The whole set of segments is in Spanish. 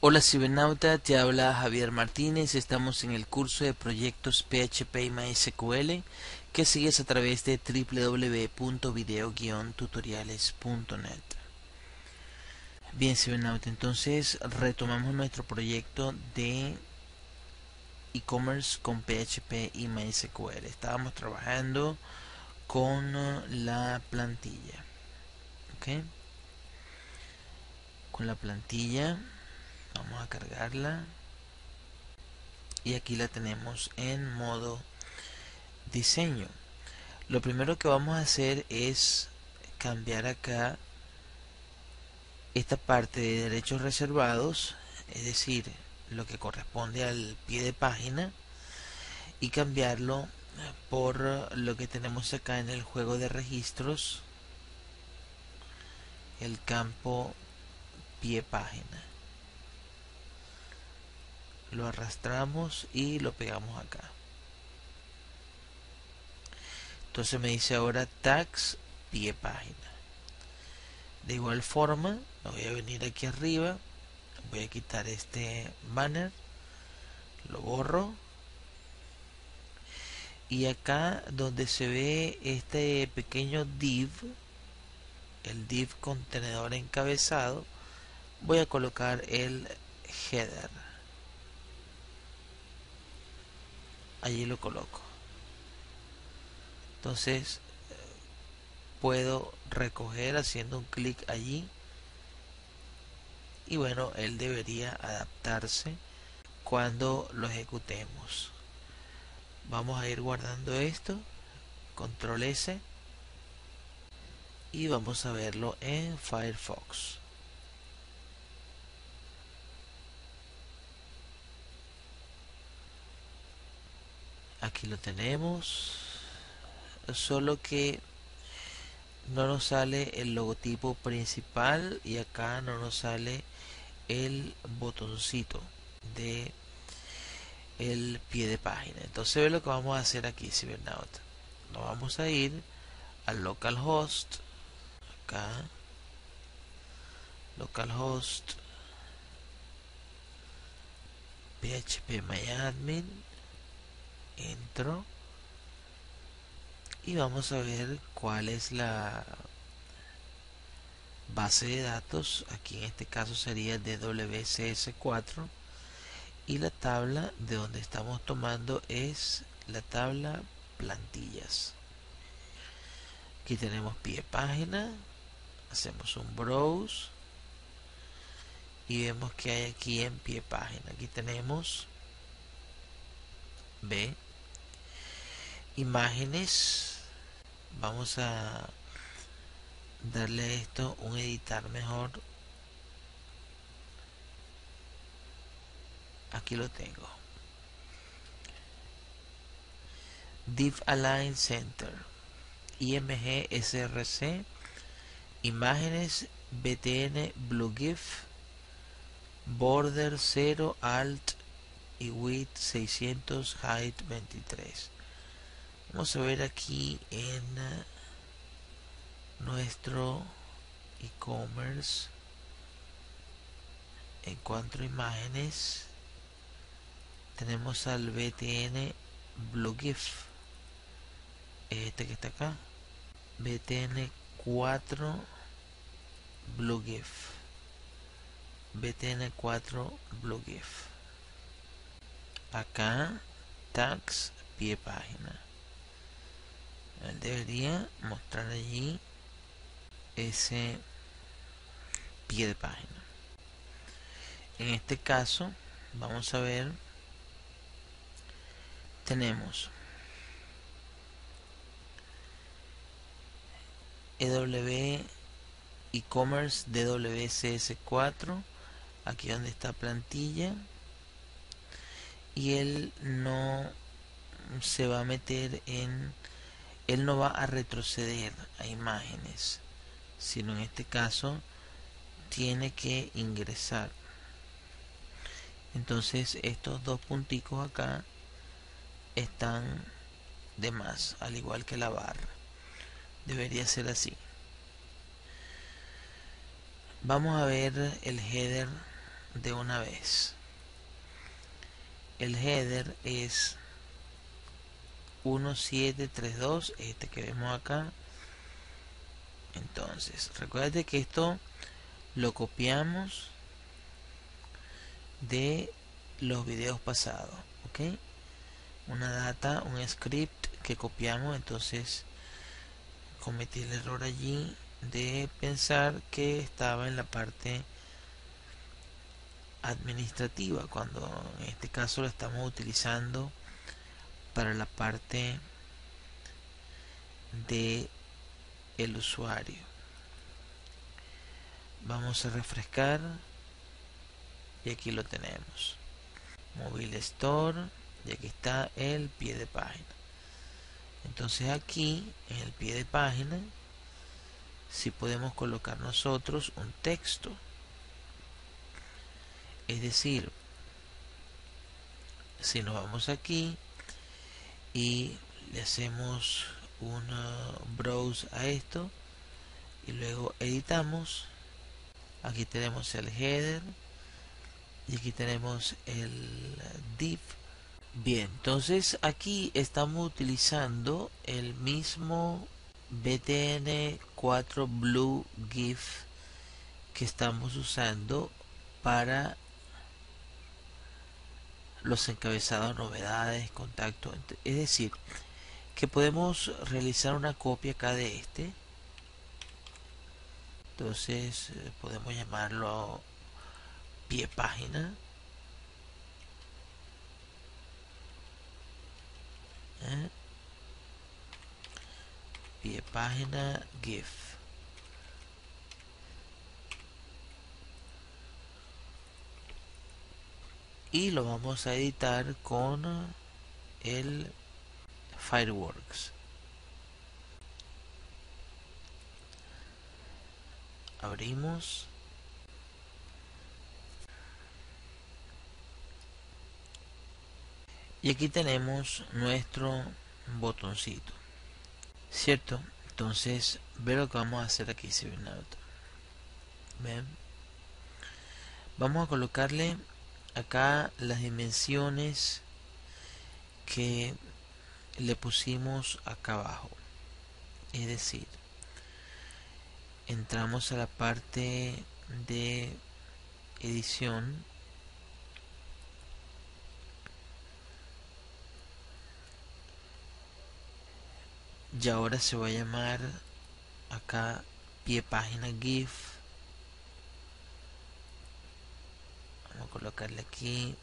Hola cibernauta, te habla Javier Martínez. Estamos en el curso de proyectos PHP y MySQL que sigues a través de www.video-tutoriales.net. Bien cibernauta, entonces retomamos nuestro proyecto de e-commerce con PHP y MySQL. Estábamos trabajando con la plantilla, ¿ok? Con la plantilla vamos a cargarla y aquí la tenemos en modo diseño. Lo primero que vamos a hacer es cambiar acá esta parte de derechos reservados, es decir, lo que corresponde al pie de página, y cambiarlo por lo que tenemos acá en el juego de registros, el campo pie página. Lo arrastramos y lo pegamos acá. Entonces me dice ahora tags pie página. De igual forma, me voy a venir aquí arriba, voy a quitar este banner, lo borro, y acá donde se ve este pequeño div, el div contenedor encabezado, voy a colocar el header. Allí lo coloco. Entonces puedo recoger haciendo un clic allí, y bueno, él debería adaptarse cuando lo ejecutemos. Vamos a ir guardando esto, control S, y vamos a verlo en Firefox. Aquí lo tenemos, solo que no nos sale el logotipo principal y acá no nos sale el botoncito de el pie de página. Entonces ve lo que vamos a hacer aquí, cibernauta. Nos vamos a ir al localhost, acá, localhost phpMyAdmin, entro, y vamos a ver cuál es la base de datos. Aquí en este caso sería de WCS4, y la tabla de donde estamos tomando es la tabla plantillas. Aquí tenemos pie página, hacemos un browse y vemos que hay aquí en pie página. Aquí tenemos B, imágenes. Vamos a darle a esto un editar mejor. Aquí lo tengo. Div Align Center, IMG SRC, imágenes, BTN Blue GIF, border 0 alt y width 600, height 23. Vamos a ver aquí en nuestro e-commerce, en cuanto a imágenes, tenemos al BTN Blue GIF, este que está acá, BTN 4 Blue GIF, BTN 4 Blue GIF. Acá tags pie página. Él debería mostrar allí ese pie de página. En este caso vamos a ver, tenemos EW e-commerce DWCS4, aquí donde está plantilla, y él no se va a meter en, él no va a retroceder a imágenes, sino en este caso tiene que ingresar. Entonces estos dos punticos acá están de más, al igual que la barra. Debería ser así. Vamos a ver el header de una vez. El header es 1732, este que vemos acá. Entonces, recuerda que esto lo copiamos de los videos pasados, ¿ok? Una data, un script que copiamos. Entonces cometí el error allí de pensar que estaba en la parte administrativa, cuando en este caso lo estamos utilizando para la parte de el usuario. Vamos a refrescar y aquí lo tenemos, Mobile Store, y aquí está el pie de página. Entonces aquí en el pie de página sí podemos colocar nosotros un texto, es decir, si nos vamos aquí y le hacemos una browse a esto y luego editamos, aquí tenemos el header y aquí tenemos el div. Bien, entonces aquí estamos utilizando el mismo BTN4 Blue GIF que estamos usando para los encabezados, novedades, contacto. Es decir, que podemos realizar una copia acá de este. Entonces podemos llamarlo pie página. ¿eh? Pie página GIF. Y lo vamos a editar con el Fireworks. Abrimos. Y aquí tenemos nuestro botoncito, ¿cierto? Entonces, ve lo que vamos a hacer aquí, si ven. ¿Ven? Vamos a colocarle acá las dimensiones que le pusimos acá abajo. Es decir, entramos a la parte de edición. Y ahora se va a llamar acá pie página GIF. Vamos a colocarle aquí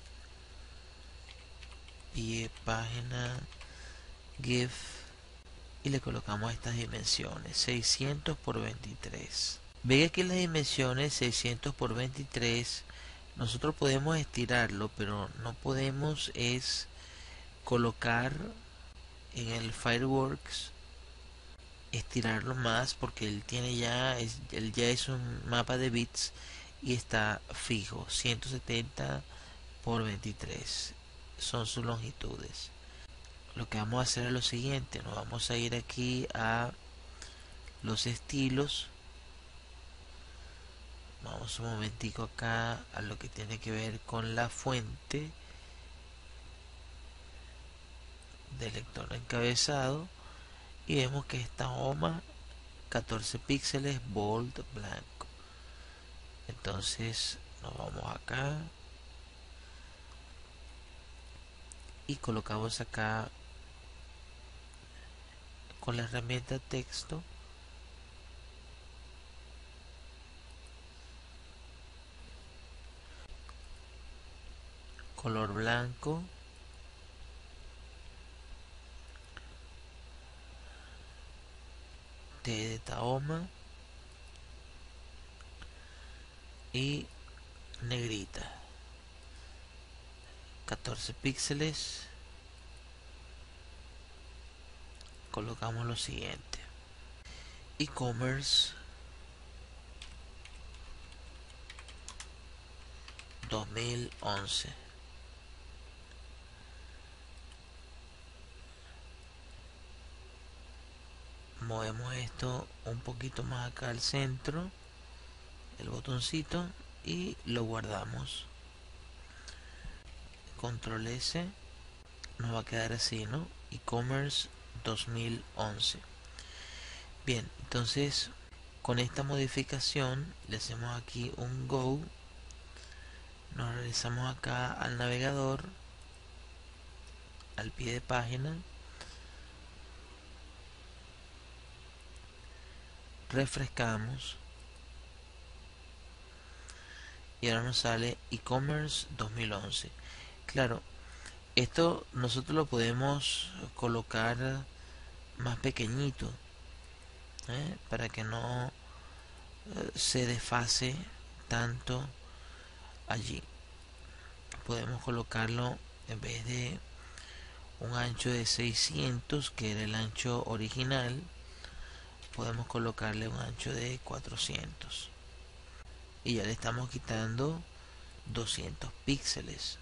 pie página GIF y le colocamos estas dimensiones 600 por 23. Ve que las dimensiones 600 por 23 nosotros podemos estirarlo, pero no podemos es colocar en el Fireworks, estirarlo más, porque él tiene él ya es un mapa de bits y está fijo, 170 por 23 son sus longitudes. Lo que vamos a hacer es lo siguiente: nos vamos a ir aquí a los estilos, vamos un momentico acá a lo que tiene que ver con la fuente del lector encabezado y vemos que esta OMA 14 píxeles, bold, blanco. Entonces nos vamos acá y colocamos acá con la herramienta texto color blanco, T de Tahoma y negrita, 14 píxeles. Colocamos lo siguiente: e-commerce 2011. Movemos esto un poquito más acá al centro, el botoncito, y lo guardamos. Control S, nos va a quedar así, ¿no? E-commerce 2011. Bien, entonces con esta modificación le hacemos aquí un go, nos regresamos acá al navegador, al pie de página, refrescamos y ahora nos sale e-commerce 2011. Claro, esto nosotros lo podemos colocar más pequeñito, para que no se desfase tanto allí. Podemos colocarlo, en vez de un ancho de 600, que era el ancho original, podemos colocarle un ancho de 400 y ya le estamos quitando 200 píxeles.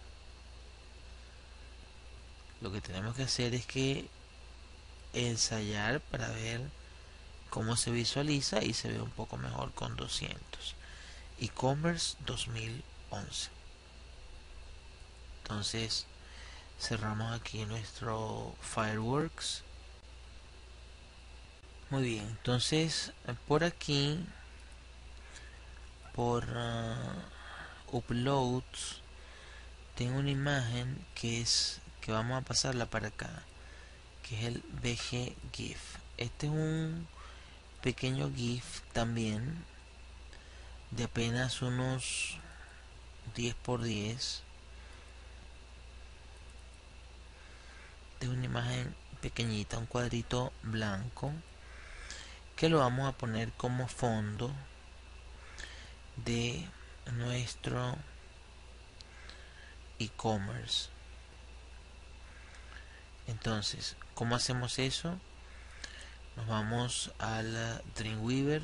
Lo que tenemos que hacer es que ensayar para ver cómo se visualiza y se ve un poco mejor con 200. E-commerce 2011. Entonces cerramos aquí nuestro Fireworks. Muy bien, entonces por aquí, por uploads, tengo una imagen que vamos a pasarla para acá, que es el BG GIF. Este es un pequeño GIF también de apenas unos 10 por 10, de una imagen pequeñita, un cuadrito blanco, que lo vamos a poner como fondo de nuestro e-commerce. Entonces, ¿cómo hacemos eso? Nos vamos al Dreamweaver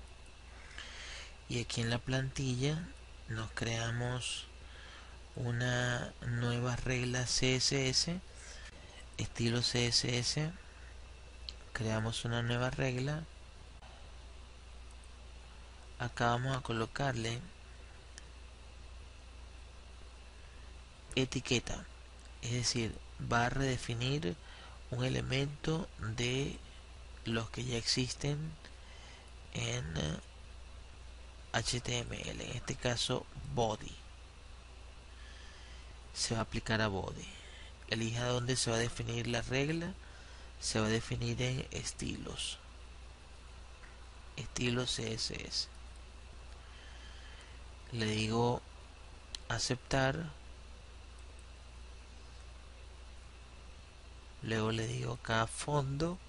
y aquí en la plantilla nos creamos una nueva regla CSS, estilo CSS. Creamos una nueva regla. Acá vamos a colocarle etiqueta, es decir, va a redefinir un elemento de los que ya existen en HTML, en este caso body. Se va a aplicar a body. Elija dónde se va a definir la regla. Se va a definir en estilos, estilo CSS. Le digo aceptar. Luego le digo acá fondo,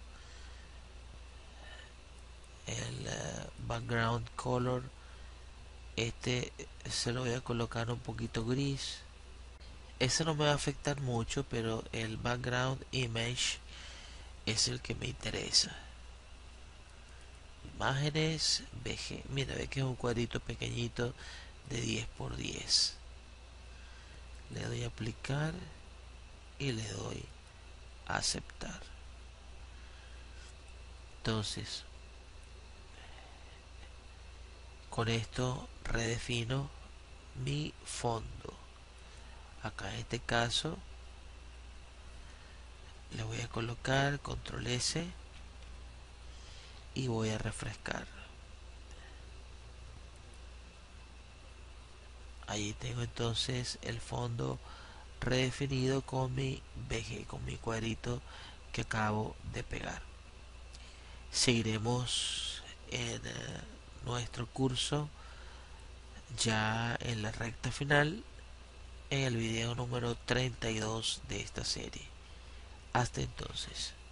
el background color, este se lo voy a colocar un poquito gris. Ese no me va a afectar mucho, pero el background image es el que me interesa. Imágenes, VG. Mira, ve que es un cuadrito pequeñito de 10 por 10. Le doy a aplicar y le doy a aceptar. Entonces, con esto redefino mi fondo. Acá en este caso le voy a colocar control S y voy a refrescar. Allí tengo entonces el fondo redefinido con mi VG, con mi cuadrito que acabo de pegar. Seguiremos en nuestro curso ya en la recta final, en el video número 32 de esta serie. Hasta entonces.